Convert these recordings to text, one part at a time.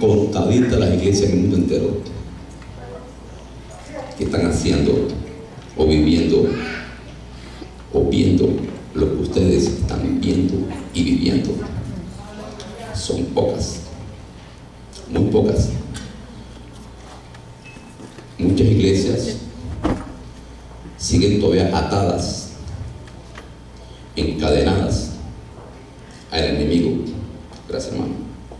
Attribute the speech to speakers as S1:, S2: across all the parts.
S1: contaditas las iglesias en el mundo entero que están haciendo o viviendo o viendo lo que ustedes están viendo y viviendo. Son pocas, muy pocas. Muchas iglesias siguen todavía atadas, encadenadas al enemigo. Gracias, hermano.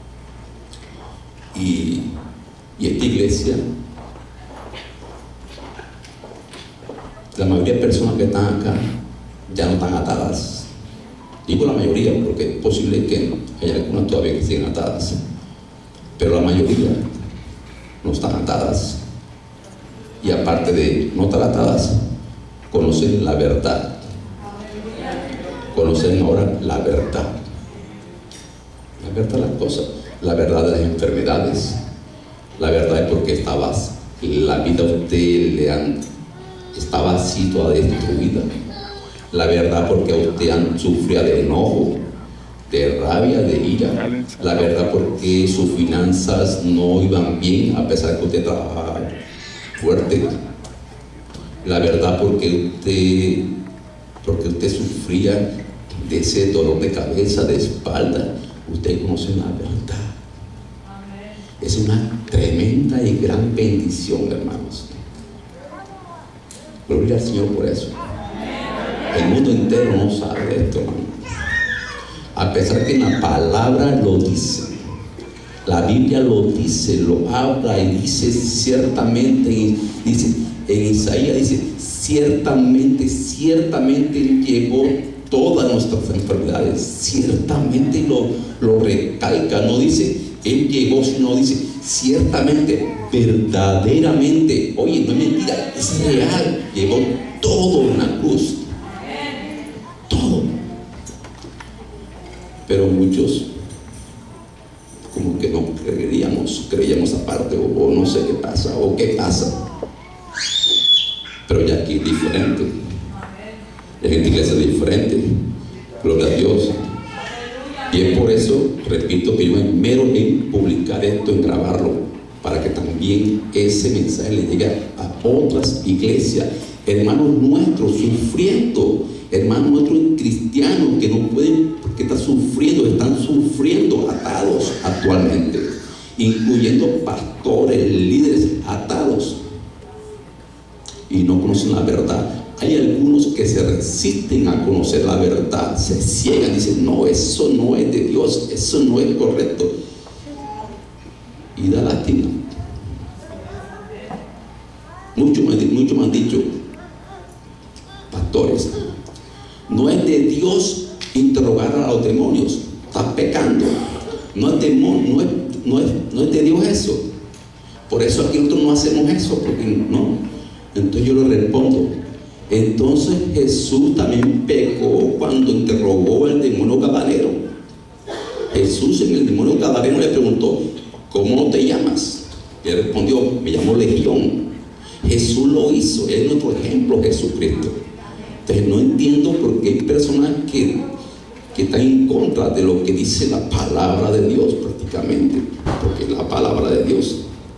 S1: Y esta iglesia, la mayoría de personas que están acá ya no están atadas. Digo la mayoría porque es posible que haya algunas todavía que siguen atadas, pero la mayoría no están atadas. Y aparte de no estar atadas, conocen la verdad. Conocen ahora la verdad. La verdad de las cosas, la verdad de las enfermedades, la verdad de por qué estabas, la vida a usted estaba así toda destruida, la verdad porque a usted sufría de enojo, de rabia, de ira, la verdad porque sus finanzas no iban bien a pesar de que usted trabajaba fuerte, la verdad porque usted sufría de ese dolor de cabeza, de espalda. Usted conoce la verdad. Es una tremenda y gran bendición, hermanos. Gloria al Señor por eso. El mundo entero no sabe de esto, hermano. A pesar que la palabra lo dice, la Biblia lo dice, lo habla y dice ciertamente, dice en Isaías, dice ciertamente llevó todas nuestras enfermedades, ciertamente lo recalca, no dice Él llegó, sino dice ciertamente, verdaderamente. Oye, no es mentira, es real, llevó todo en la cruz, todo. Pero muchos como que no creíamos aparte, o no sé qué pasa, o qué pasa. Pero ya aquí es diferente. En esta iglesia es diferente. Gloria a Dios. Y es por eso, repito, que yo me esmero en publicar esto, en grabarlo, para que también ese mensaje le llegue a otras iglesias, hermanos nuestros sufriendo, hermanos nuestros cristianos que no pueden, que están sufriendo atados actualmente, incluyendo pastores, líderes atados y no conocen la verdad. Hay algunos que se resisten a conocer la verdad, se ciegan, dicen no, eso no es de Dios, eso no es correcto, y da lástima. Muchos me han dicho, pastores, no es de Dios interrogar a los demonios, estás pecando, no es de Dios eso, por eso aquí nosotros no hacemos eso, porque no. Entonces yo le respondo, entonces Jesús también pecó cuando interrogó al demonio gadareno. Jesús en el demonio gadareno le preguntó, ¿cómo te llamas? Y él respondió, me llamo Legión. Jesús lo hizo, es nuestro ejemplo, Jesucristo. Entonces no entiendo por qué hay personas que están en contra de lo que dice la palabra de Dios prácticamente, porque es la palabra de Dios.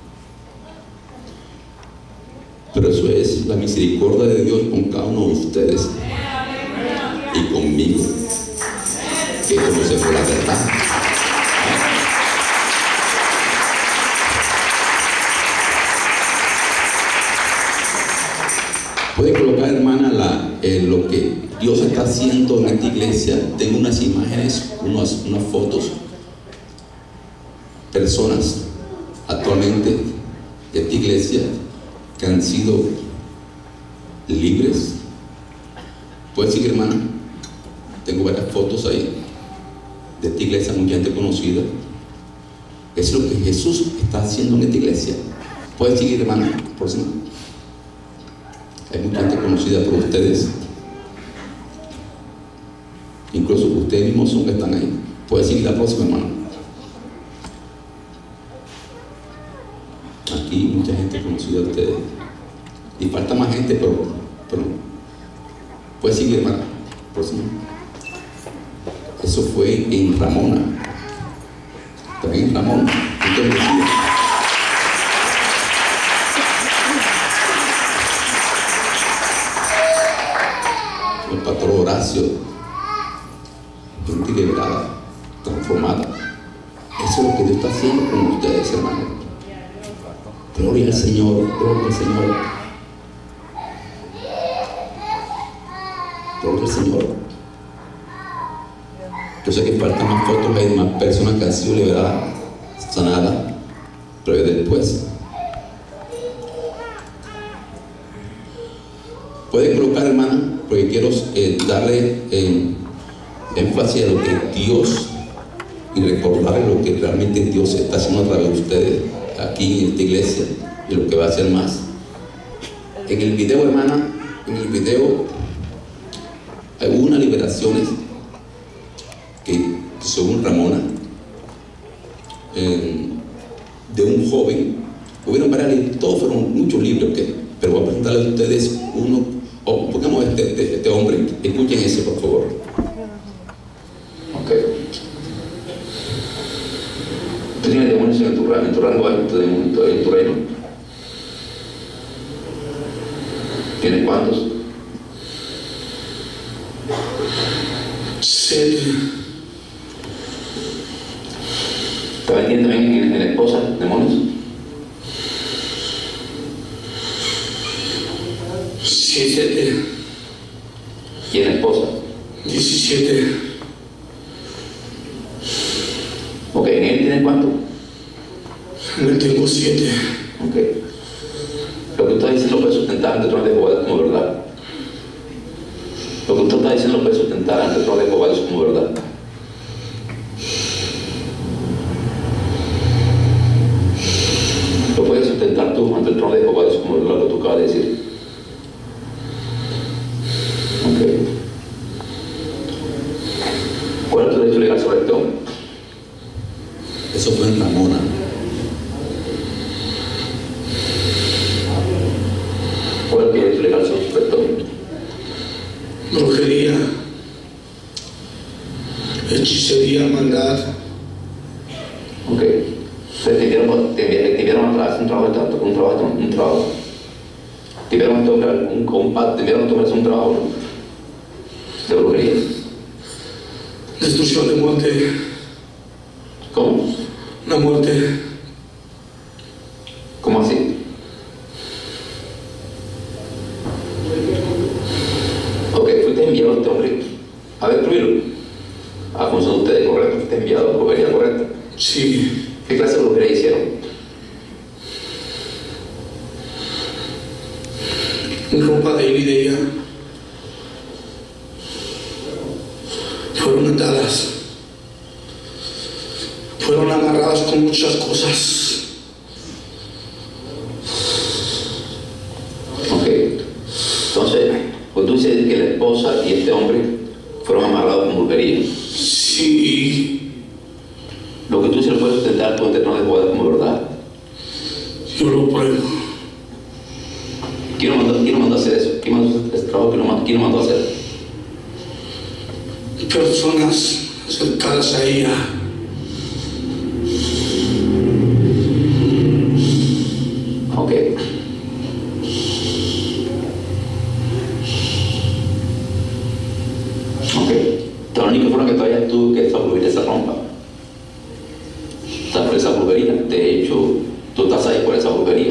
S1: Pero eso es la misericordia de Dios con cada uno de ustedes y conmigo, que conocemos la verdad. Puede colocar, hermana, lo que Dios está haciendo en esta iglesia. Tengo unas imágenes, unas fotos, personas actualmente de esta iglesia que han sido libres. Puede seguir, hermana. Tengo varias fotos ahí de esta iglesia, mucha gente conocida. Es lo que Jesús está haciendo en esta iglesia. Puede seguir, hermana. Próxima. Hay mucha gente conocida por ustedes, incluso ustedes mismos son que están ahí. Puede seguir la próxima, hermano. Aquí mucha gente conocida de ustedes y falta más gente, pero puede seguir, hermano. Próxima. Eso fue en Ramona, también en Ramona. El pastor Horacio, gente liberada, transformada. Eso es lo que Dios está haciendo con ustedes, hermanos. Gloria al Señor, gloria al Señor. Gloria al Señor. Yo sé que faltan más fotos, hay más personas que han sido liberadas, sanadas, pero después. Pueden colocar, hermana, porque quiero darle énfasis a lo que Dios y recordarle lo que realmente Dios está haciendo a través de ustedes aquí en esta iglesia y lo que va a hacer más. En el video, hermana, en el video hay unas liberaciones que, según Ramona, de un joven, hubieron varios, todos fueron muchos libros, pero voy a presentarles a ustedes uno. Pongamos este hombre, escuchen ese, por favor. Ok. ¿Tú tienes demonios en tu rango alto en tu reino? ¿Tienes cuántos?
S2: 7.
S1: ¿Está metiendo también en la esposa demonios?
S2: 17.
S1: ¿Y en la esposa?
S2: 17.
S1: Ok, ¿en él tiene cuánto?
S2: En él tengo 7.
S1: Ok. Lo que usted está diciendo puede sustentar ante el trono de Jehová como verdad. Lo que usted está diciendo puede sustentar ante el trono de Jehová como verdad. Lo puedes sustentar tú ante el trono de Jehová como verdad, lo que tú acabas de decir. Okay. ¿Cuál es tu derecho legal sobre este hombre? Eso fue en Ramona. ¿Cuál es tu derecho legal sobre este hombre?
S2: Brujería, hechicería, maldad.
S1: Ok. Te enviaron atrás un trabajo. Te enviaron a tocar un compacto, te enviaron a tomar un trabajo, ¿no? De brujería.
S2: Destrucción de muerte.
S1: ¿Cómo?
S2: La muerte.
S1: ¿Cómo así? Ok, fuiste enviado a este hombre a destruirlo. A función de ustedes, correcto. Fuiste enviado a brujería, correcto.
S2: Sí.
S1: ¿Qué clase de brujería hicieron?
S2: Ropa de él y de ella. Fueron atadas. Fueron amarradas con muchas cosas.
S1: Ok. Entonces, pues tú dices que la esposa y este hombre fueron amarrados con brujería.
S2: Sí.
S1: Lo que tú dices lo puedes sustentar con el trono de Jehová como verdad.
S2: Yo lo pruebo.
S1: ¿Quién lo mandó a hacer eso? ¿Quién mandó ese trabajo? ¿Quién lo mandó a hacer?
S2: Personas cercanas a ella.
S1: Ok. Ok. La única forma que todavía tú que esa brujería se rompa. Estás por esa brujería. De hecho, tú estás ahí por esa brujería.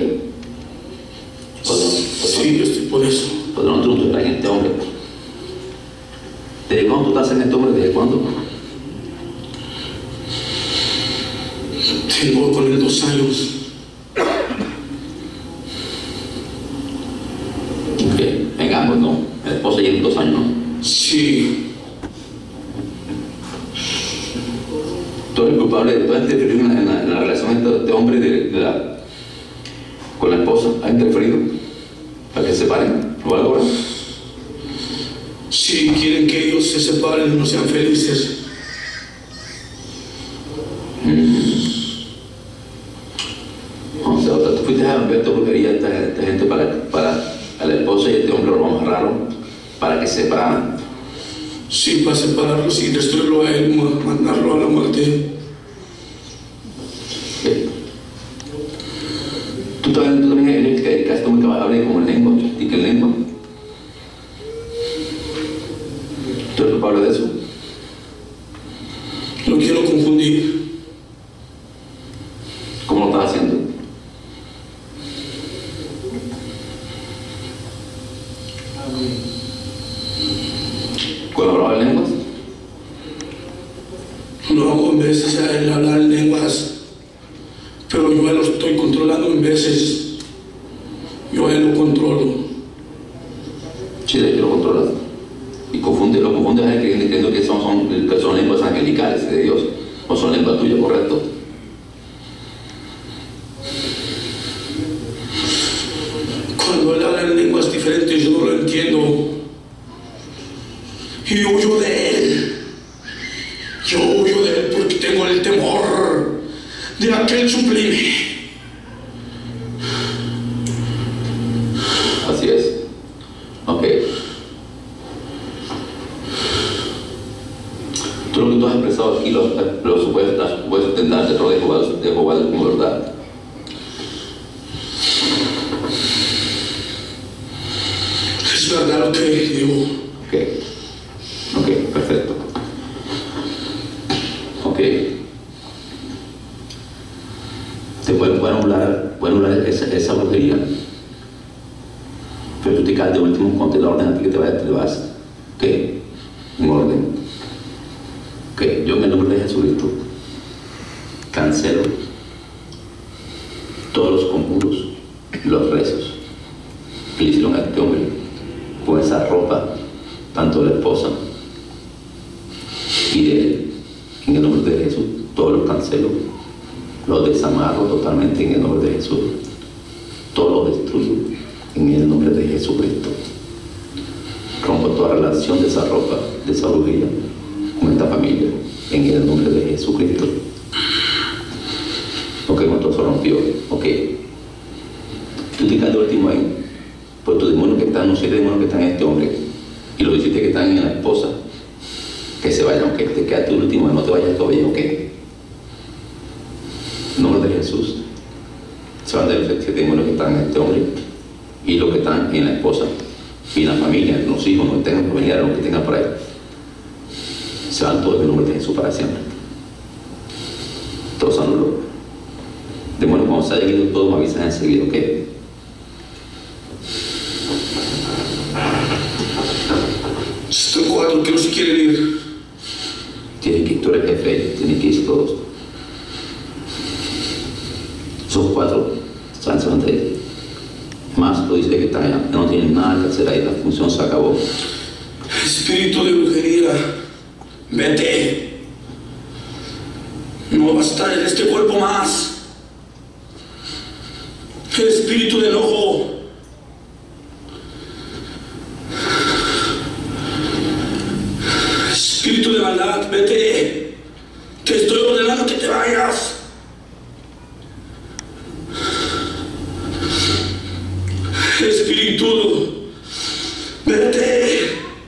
S2: Sí, yo estoy por eso.
S1: Pues no, tú estás en este hombre. ¿Desde cuándo tú estás en este hombre? ¿Desde cuándo?
S2: Tengo con él 2 años.
S1: Ok, en ambos, ¿no? La esposa lleva 2 años, ¿no?
S2: Sí.
S1: Tú eres culpable, tú has interferido en la relación de este hombre con la esposa. ¿Has interferido para que se separen o algo, ¿verdad?
S2: Sí, quieren que ellos se separen y no sean felices.
S1: O sea, tú fuiste a enviar tu brujería a esta gente para a la esposa y este hombre lo amarraron para que se separaran.
S2: Sí, para separarlos y destruirlo a él, mandarlo a la muerte.
S1: Tú también eres que casi como que hablas como en lengua. ¿Y qué lengua? ¿Tú eres culpable de eso?
S2: No quiero confundir.
S1: ¿Cómo lo estás haciendo? ¿Cuando hablaba en lenguas?
S2: No hago en veces el hablar en lenguas, pero yo lo estoy controlando en veces. Yo lo controlo.
S1: Sí, de que lo controlas. Y lo confundes creyendo que son lenguas angelicales de Dios, o son lenguas tuyas, ¿correcto?
S2: Cuando él habla en lenguas diferentes, yo no lo entiendo. Y huyo de él. Yo huyo de él porque tengo el temor de aquel sublime.
S1: Así es. Ok. Tú lo que tú has expresado aquí lo puedes intentar dentro de Jehová como verdad.
S2: Es verdad lo que digo.
S1: Ok, perfecto. Ok. Te pueden anular esa brujería, pero tú te caes de último con la orden a ti que te vas. Ok, en orden. Ok, yo en el nombre de Jesucristo cancelo todos los conjuros, los rezos que le hicieron a este hombre con esa ropa, tanto de la esposa y de él. En el nombre de Jesús, todos los cancelo, los desamarro totalmente en el nombre de Jesús, todo lo destruyo en el nombre de Jesucristo. Rompo toda relación de esa ropa, de esa brujería con esta familia en el nombre de Jesucristo. Ok, cuando se rompió, ok. Tú te caes de último ahí, pues tus demonios que están, no sé, demonios que están en este hombre, y los 17 que están en la esposa, que se vayan, ok, te quedas tu último, no te vayas todavía, ok. En nombre de Jesús, se van de los 17 demonios que están en este hombre, y los que están en la esposa, y en la familia, en los hijos, no tengan familiares, los que tengan por ahí. Se van todos en el nombre de Jesús para siempre. Todos anulos. Demonios, cuando se haya ido todos, me avisan enseguida, ok.
S2: Estos 4 que no se quieren ir.
S1: Tienen que ir, tú eres jefe, tienen que irse todos. Esos 4 se van de ahí. Más lo dice que están allá, no tienen nada que hacer ahí, la función se acabó.
S2: Espíritu de brujería, vete. No vas a estar en este cuerpo más. Espíritu de enojo, espíritu de maldad, vete. Te estoy ordenando que te vayas. Espíritu, vete.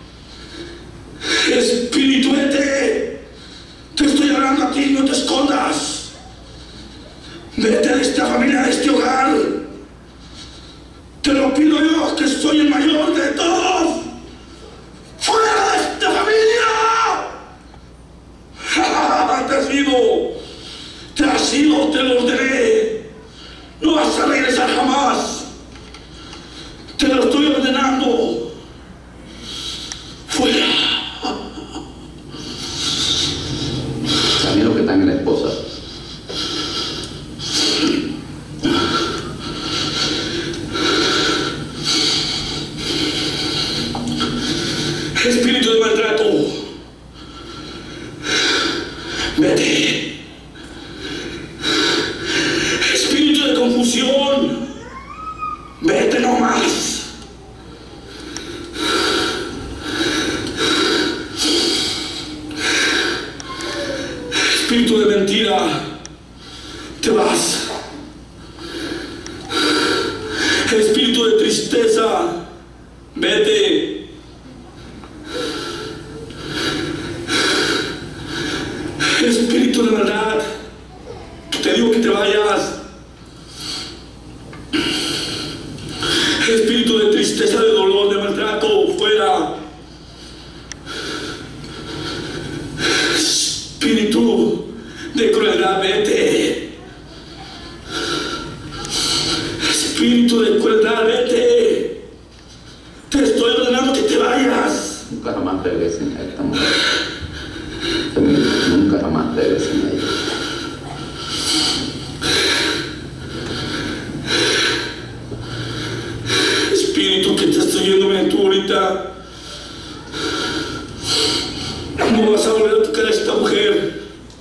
S2: Espíritu, vete. Te estoy hablando a ti, no te escondas. Vete de esta familia, de este hogar. Te lo pido yo, que soy el mayor de todos. ¡Fuera de esta familia! Te has ido, te lo ordené. No vas a regresar jamás. Te lo estoy ordenando. Fuera.
S1: También los que están en la esposa.
S2: Espíritu de maltrato, vete. Espíritu de confusión, vete no más. Espíritu de mentira, te vas. Espíritu de tristeza, vete. Espíritu de verdad, te digo que te vayas. Espíritu de crueldad, vete. Te estoy ordenando que te vayas.
S1: Nunca jamás regresen a esta mujer. Nunca jamás regresen a ella.
S2: Espíritu que te estoy yéndome tú ahorita. ¿Cómo vas a volver a tocar a esta mujer?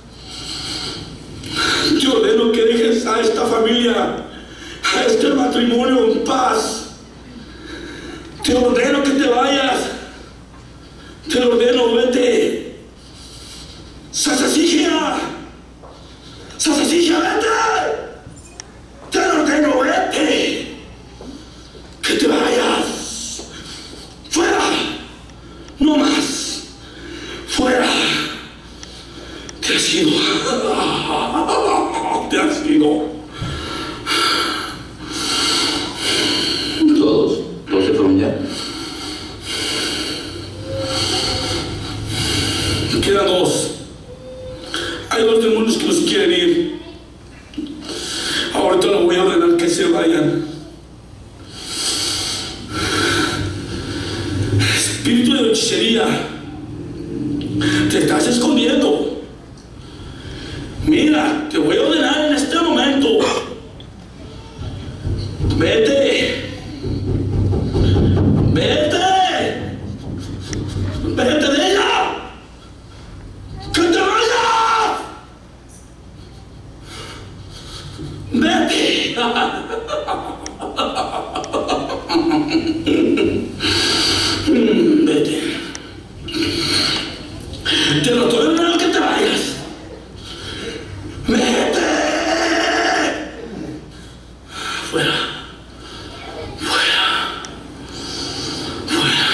S2: Yo ordeno que dejes a esta familia, a este matrimonio en paz. Te ordeno que te vayas. Te ordeno, vete. Sasasigia, Sasasigia, vete. Te ordeno, vete. Que te vayas. Fuera. No más. Fuera. Te has ido. Te has ido.
S1: Todos se fueron ya.
S2: Quedan dos. Hay dos demonios que los quieren ir. Ahorita lo voy a ordenar que se vayan. Espíritu de hechicería, te estás escondiendo. Mira, te voy a ordenar en este momento. Vete. Vete. Vete de ella. ¡Que te vayas! ¡Vete! Vete. Te lo estoy ordenando que te vayas. ¡Vete! Fuera. Fuera. Fuera.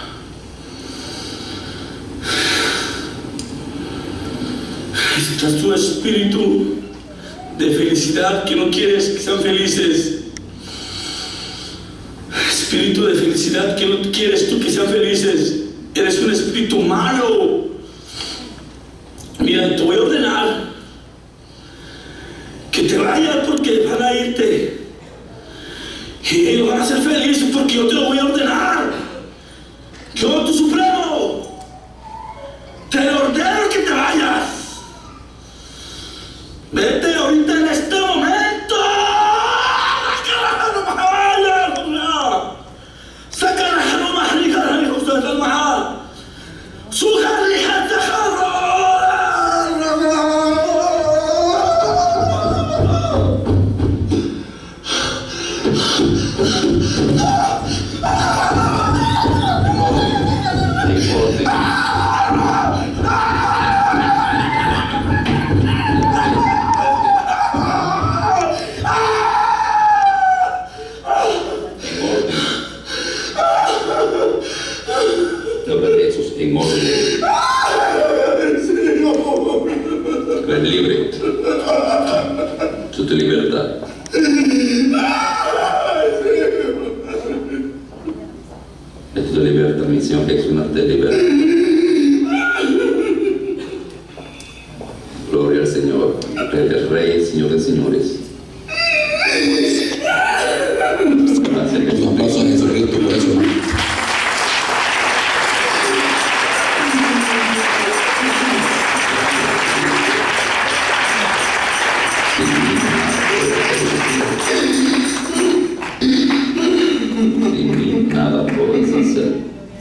S2: Este es tu espíritu de felicidad que no quieres que sean felices. Espíritu de felicidad que no quieres tú que sean felices. Eres un espíritu malo. Mira, te voy a ordenar que te vayas porque van a irte. Y ellos van a ser felices porque yo te lo voy a ordenar. Yo, tu supremo, te ordeno que te vayas. Vete ahorita en este momento. Saca no más rica de ustedes del mahal. Su garrija te
S1: en orden. Eres libre. Eso es tu libertad. Es tu libertad, mi Señor Jesús, no te libera. Gloria al Señor, Rey de Reyes, Señor de Señores. Gracias, un aplauso a Jesucristo por eso. Nada puedes hacer.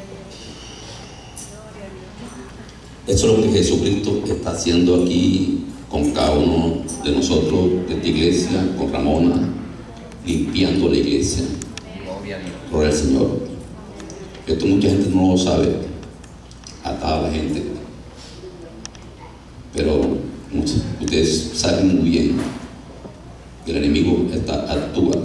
S1: Eso es lo que Jesucristo está haciendo aquí con cada uno de nosotros, de esta iglesia, con Ramona, limpiando la iglesia. Gloria al Señor. Esto mucha gente no lo sabe, acá la gente, pero ustedes saben muy bien que el enemigo actúa.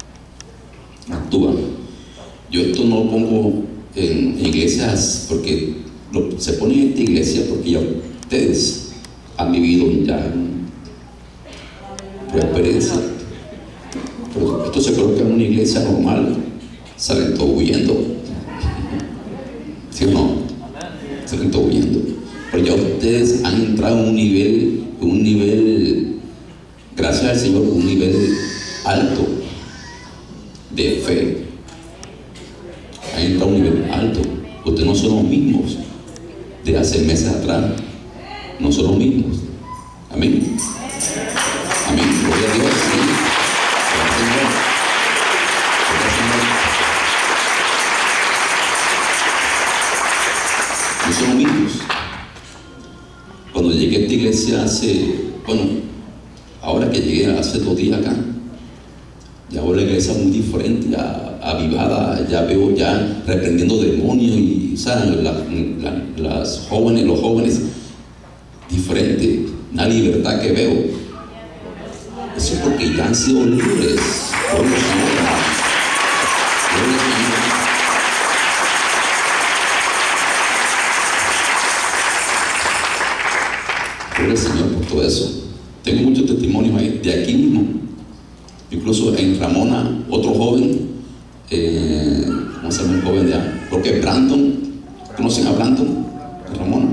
S1: Yo esto no lo pongo en iglesias porque se pone en esta iglesia porque ya ustedes han vivido ya por experiencia. Pero esto se coloca en una iglesia normal, salen todos huyendo. ¿Sí o no? Salen todos huyendo. Pero ya ustedes han entrado en un nivel, gracias al Señor, un nivel alto. de fe. Ha entrado a un nivel alto. Ustedes no son los mismos de hace meses atrás. No son los mismos. Amén. Amén. Gloria a Dios. Sí. Gloria al Señor. Gloria al Señor. No son los mismos. Cuando llegué a esta iglesia ahora que llegué hace 2 días acá, ya veo la iglesia muy diferente, ya avivada, ya veo ya reprendiendo demonios y ¿saben? Las jóvenes, los jóvenes, diferente, una libertad que veo. Eso es porque ya han sido libres. Gloria al Señor. Gloria al Señor. Gloria al Señor por todo eso. Tengo muchos testimonios ahí, de aquí mismo. Incluso en Ramona, otro joven, ¿cómo se llama el joven de allá? Creo que Brandon. ¿Conocen a Brandon? De Ramona.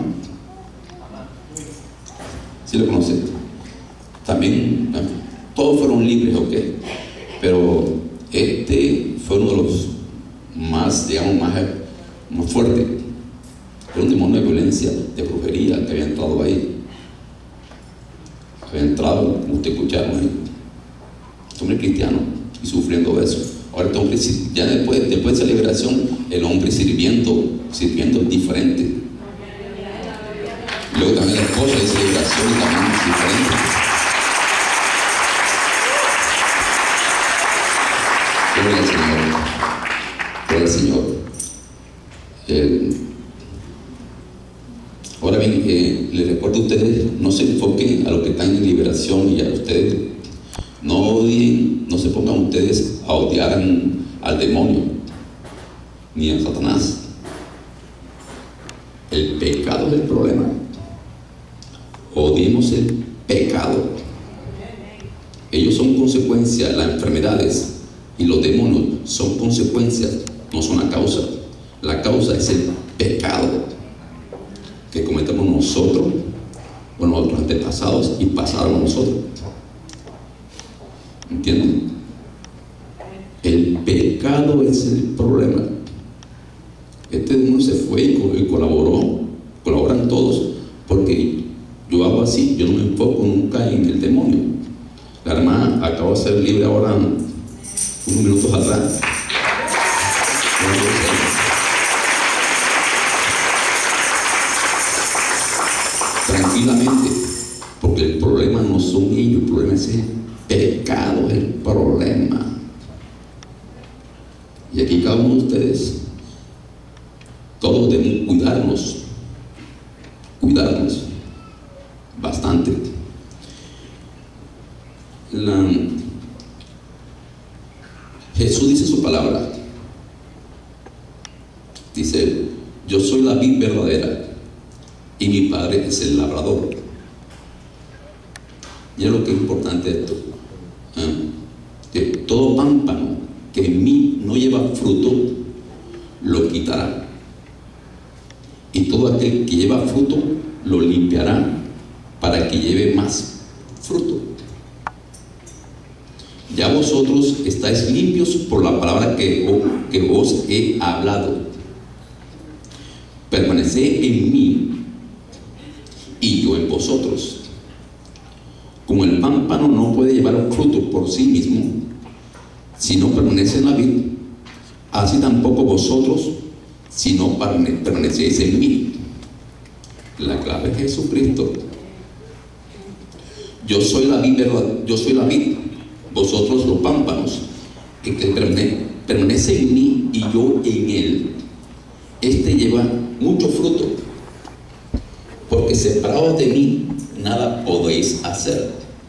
S1: ¿Sí lo conocen? También, todos fueron libres, ok. Pero este fue uno de los más, digamos, más fuertes. Era un demonio de violencia, de brujería que había entrado ahí. Había entrado, como ustedes escucharon ahí. Este hombre cristiano y sufriendo de eso. Ahora este hombre, ya después de esa liberación, el hombre sirviendo es diferente. Luego también la esposa de esa liberación también es diferente. Gloria al Señor. Gloria al Señor. Ahora bien, les recuerdo a ustedes, no se enfoquen a los que están en liberación y a ustedes. No odien, no se pongan ustedes a odiar al demonio ni a Satanás. El pecado es el problema. Odiemos el pecado. Ellos son consecuencias, las enfermedades y los demonios son consecuencias, no son la causa. La causa es el pecado que cometemos nosotros, o nuestros antepasados, y pasaron a nosotros. ¿Entienden? El pecado es el problema. Este demonio se fue y colaboran todos, porque yo hago así, yo no me enfoco nunca en el demonio. La hermana acaba de ser libre ahora, unos minutos atrás. Tranquilamente, porque el problema no son ellos, el problema es el pecado, el problema. Y aquí cada uno de ustedes, todos debemos cuidarnos bastante. Jesús dice su palabra, dice: yo soy la vid verdadera y mi Padre es el labrador. Y es lo que es importante de esto, que todo pámpano que en mí no lleva fruto lo quitará, y todo aquel que lleva fruto lo limpiará para que lleve más fruto. Ya vosotros estáis limpios por la palabra que os he hablado. Permaneced en mí y yo en vosotros. Como el pámpano no puede llevar fruto por sí mismo si no permanece en la vid, así tampoco vosotros si no permanecéis en mí. La clave es Jesucristo. Yo soy la vid, vosotros los pámpanos. El que permanece en mí y yo en él, este lleva mucho fruto, porque separados de mí nada podéis hacer.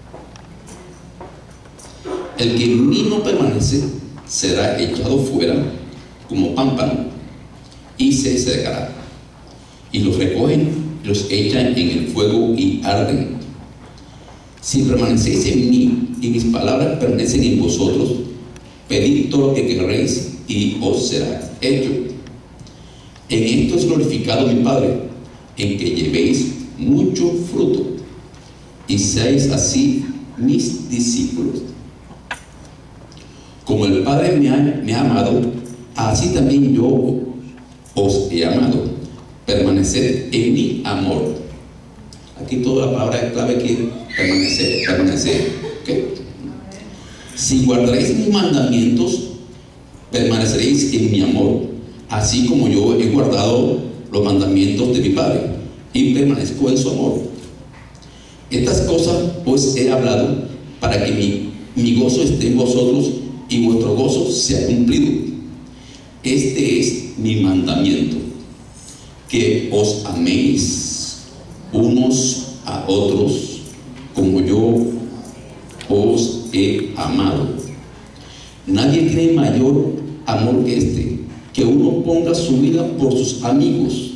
S1: El que en mí no permanece será echado fuera como pámpano y se secará, y los recogen y los echan en el fuego y arden. Si permanecéis en mí y mis palabras permanecen en vosotros, pedid todo lo que queréis y os será hecho. En esto es glorificado mi Padre, en que llevéis mucho fruto y seáis así mis discípulos. Como el Padre me ha amado, así también yo os he amado. Permaneced en mi amor. Aquí toda la palabra clave aquí, permanecer. ¿Okay? Si guardaréis mis mandamientos, permaneceréis en mi amor, así como yo he guardado los mandamientos de mi Padre y permanezco en su amor. Estas cosas os he hablado para que mi gozo esté en vosotros y vuestro gozo sea cumplido. Este es mi mandamiento, que os améis unos a otros como yo os he amado. Nadie tiene mayor amor que este, que uno ponga su vida por sus amigos.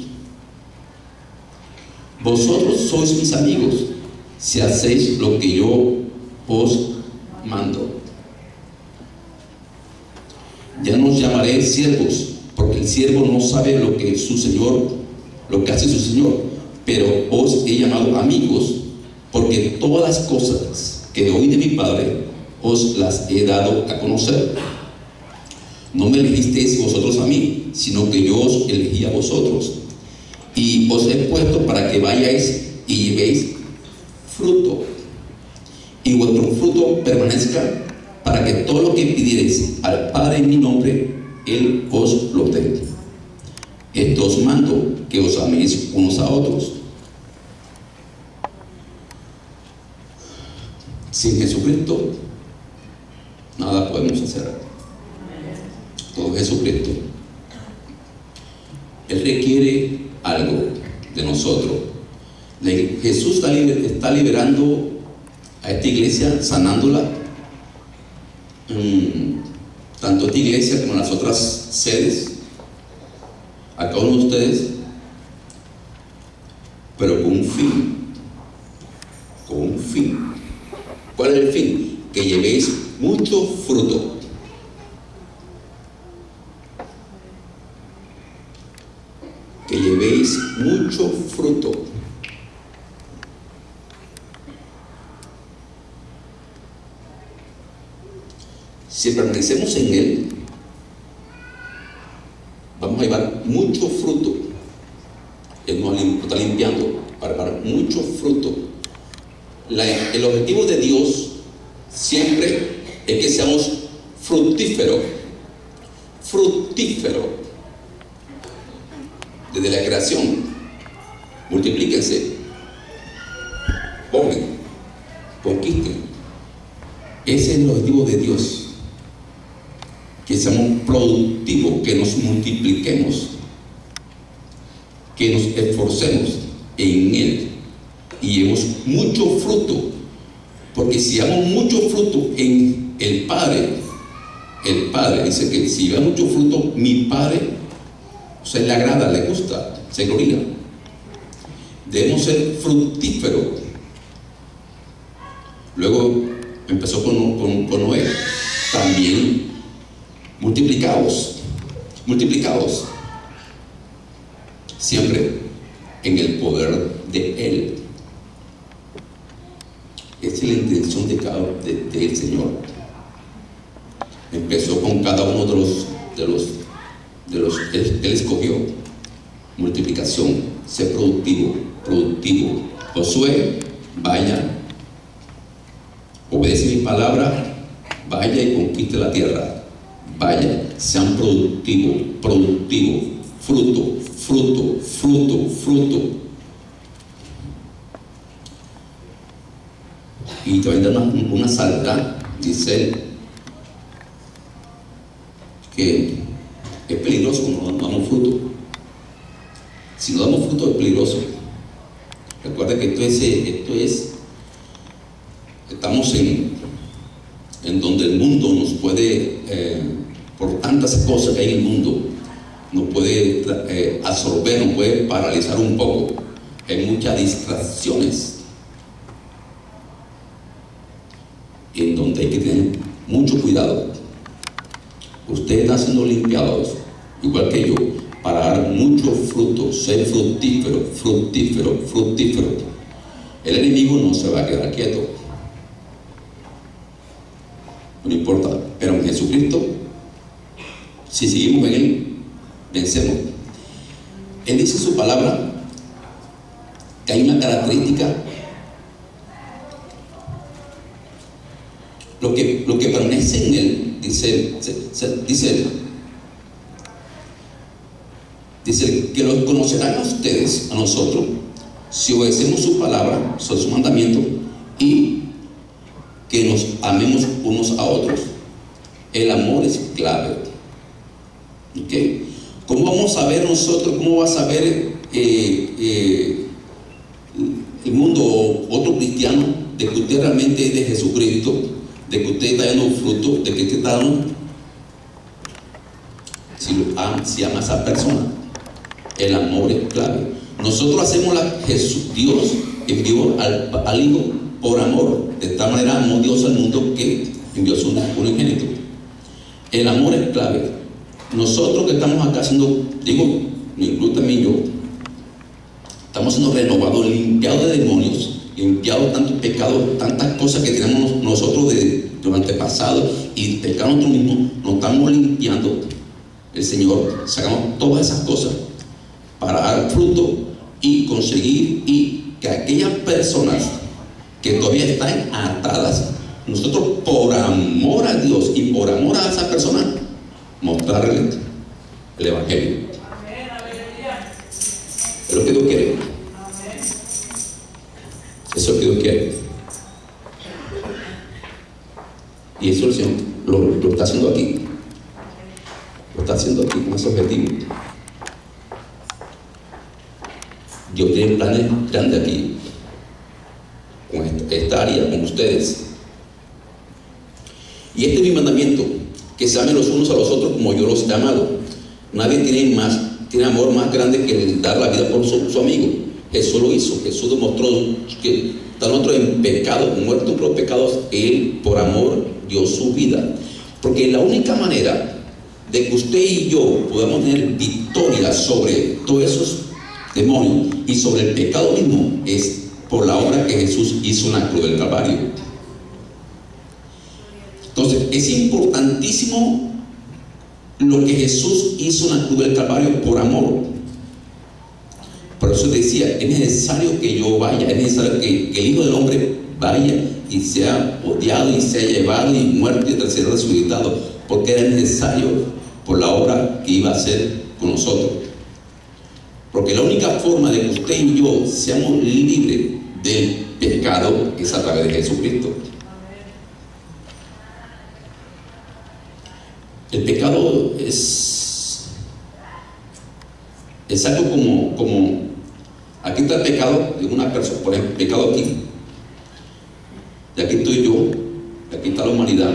S1: Vosotros sois mis amigos si hacéis lo que yo os mando. Ya no os llamaré siervos, porque el siervo no sabe lo que hace su señor, pero os he llamado amigos, porque todas las cosas que oí de mi Padre os las he dado a conocer. No me elegisteis vosotros a mí, sino que yo os elegí a vosotros, y os he puesto para que vayáis y llevéis fruto, y vuestro fruto permanezca, para que todo lo que pidiereis al Padre en mi nombre, Él os lo dé. Esto os mando, que os améis unos a otros. Sin Jesucristo nada podemos hacer. Todo Jesucristo. Él requiere algo de nosotros. Jesús está liberando a esta iglesia, sanándola, tanto esta iglesia como las otras sedes, a cada uno de ustedes, pero con un fin. Con un fin. ¿Cuál es el fin? Que llevéis mucho fruto. Que llevéis mucho fruto. Si permanecemos en Él, vamos a llevar mucho fruto. Él nos está limpiando para llevar mucho fruto. El objetivo de Dios siempre es que seamos fructíferos. Desde la creación, multiplíquense, pobren, conquisten. Ese es el objetivo de Dios. Que seamos productivos, que nos multipliquemos, que nos esforcemos en Él y llevemos mucho fruto, porque si llevamos mucho fruto en el Padre dice que si lleva mucho fruto, mi Padre, o sea, le agrada, le gusta, se gloria. Debemos ser fructíferos. Luego empezó con Noé, también multiplicados, siempre en el poder de Él. Esa es la intención del Señor. Empezó con cada uno de los Él escogió. Multiplicación, ser productivo. Josué, vaya, obedece mi palabra, vaya y conquiste la tierra. Vaya, sean productivos, fruto. Y te voy a dar una salta, dice él, que es peligroso cuando no damos fruto. Si no damos fruto es peligroso. Recuerda que estamos en donde el mundo nos puede, por tantas cosas que hay en el mundo, nos puede absorber, nos puede paralizar un poco. Hay muchas distracciones en donde hay que tener mucho cuidado. Ustedes están siendo limpiados, igual que yo, para dar mucho fruto, ser fructífero. El enemigo no se va a quedar quieto. No importa, pero Jesucristo, si seguimos en Él, vencemos. Él dice en su palabra que hay una característica: lo que permanece en Él, dice que los conocerán a ustedes, a nosotros, si obedecemos su palabra, su mandamiento, y que nos amemos unos a otros. El amor es clave. ¿Okay? ¿Cómo vamos a ver nosotros, cómo va a saber el mundo o otro cristiano de que usted realmente es de Jesucristo, de que usted está dando fruto, de que usted está dando, si ama a esa persona? El amor es clave. Nosotros hacemos Dios envió al Hijo por amor. De tal manera amó Dios al mundo que envió su unigénito. El amor es clave. Nosotros que estamos acá haciendo, me incluyo también yo, estamos siendo renovados, limpiados de demonios, limpiados de tantos pecados, tantas cosas que tenemos nosotros de los antepasados, y pecado nosotros mismos. Nos estamos limpiando. El Señor, sacamos todas esas cosas para dar fruto y conseguir, y que aquellas personas que todavía están atadas, nosotros por amor a Dios y por amor a esa persona, mostrarle el Evangelio. Es lo que Dios quiere. Eso es lo que Dios quiere. Y eso el Señor lo está haciendo aquí. Lo está haciendo aquí con ese objetivo. Dios tiene planes grandes aquí, con esta área, con ustedes. Y este es mi mandamiento: que se amen los unos a los otros como yo los he amado. Nadie tiene amor más grande que el dar la vida por su amigo. Jesús lo hizo. Jesús demostró que está nosotros en pecado, muerto por los pecados, Él por amor dio su vida. Porque la única manera de que usted y yo podamos tener victoria sobre todos esos demonios y sobre el pecado mismo es por la obra que Jesús hizo en la cruz del Calvario. Entonces es importantísimo lo que Jesús hizo en la cruz del Calvario por amor. Por eso decía, es necesario que yo vaya, es necesario que el Hijo del Hombre vaya y sea odiado y sea llevado y muerto y tercero resucitado, porque era necesario por la obra que iba a hacer con nosotros. Porque la única forma de que usted y yo seamos libres del pecado es a través de Jesucristo. El pecado es algo como aquí está el pecado de una persona, por ejemplo, el pecado aquí, y aquí estoy yo, y aquí está la humanidad.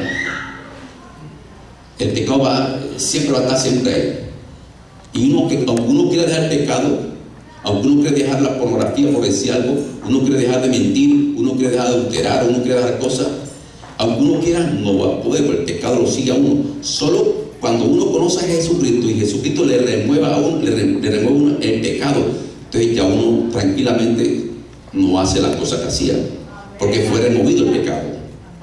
S1: El pecado siempre va a estar siempre ahí. Y aunque uno quiera dejar el pecado, aunque uno quiera dejar la pornografía, por decir algo, uno quiere dejar de mentir, uno quiere dejar de adulterar, uno quiere dejar cosas, aunque uno quiera, no va a poder, porque el pecado lo sigue a uno. Solo cuando uno conoce a Jesucristo y Jesucristo le remueve a uno, le remueve el pecado, entonces ya uno tranquilamente no hace las cosas que hacía, porque fue removido el pecado.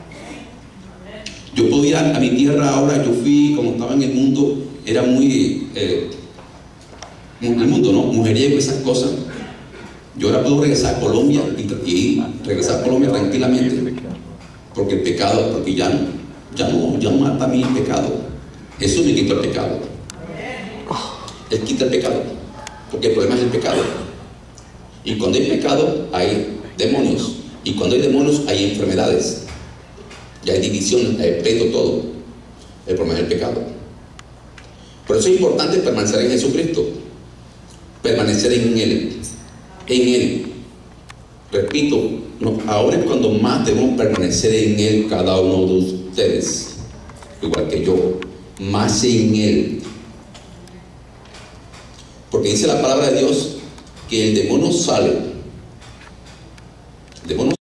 S1: Yo puedo ir a mi tierra ahora. Yo fui, como estaba en el mundo, era muy en el mundo, ¿no? Mujeriego, esas cosas. Yo ahora puedo regresar a Colombia y regresar a Colombia tranquilamente, porque el pecado, porque ya no mata a mí el pecado. Jesús me quitó el pecado. Él quita el pecado, porque el problema es el pecado. Y cuando hay pecado hay demonios, y cuando hay demonios hay enfermedades, ya hay división, hay pleito, todo. El problema es el pecado. Por eso es importante permanecer en Jesucristo, permanecer en Él. En Él. Repito, ahora es cuando más debemos permanecer en Él, cada uno de ustedes, igual que yo, más en Él. Porque dice la palabra de Dios que el demonio sale. El demonio